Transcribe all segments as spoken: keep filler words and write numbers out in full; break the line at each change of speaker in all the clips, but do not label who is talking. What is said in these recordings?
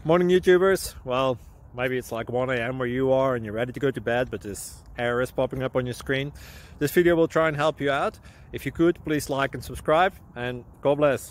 Morning YouTubers. Well, maybe it's like one A M where you are and you're ready to go to bed, but this error is popping up on your screen. This video will try and help you out. If you could, please like and subscribe, and God bless.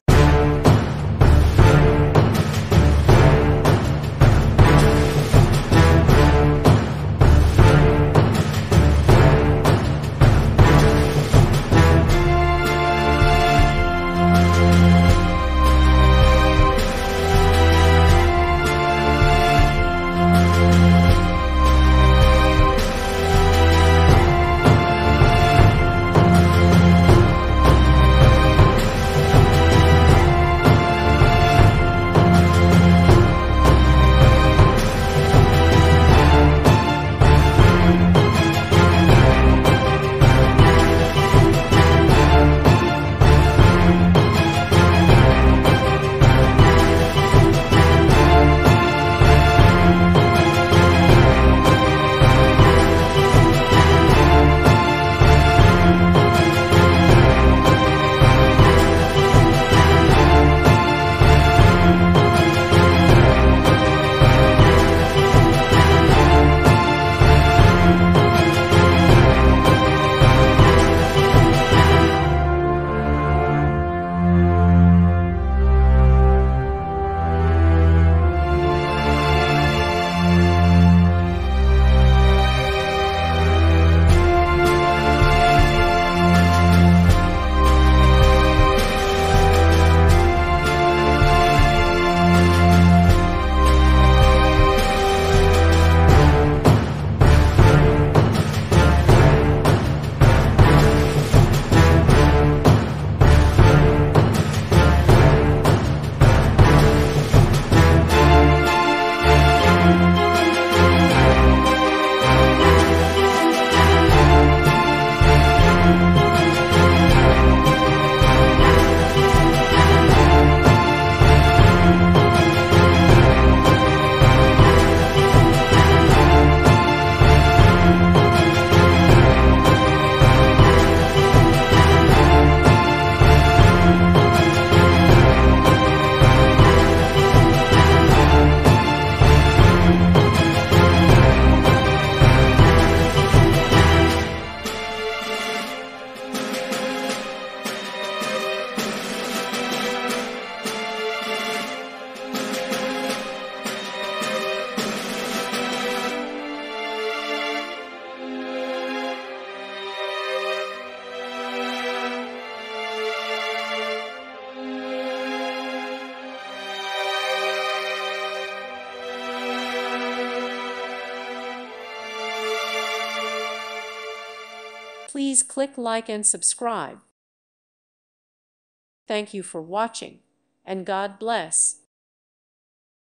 Please click like and subscribe. Thank you for watching, and God bless.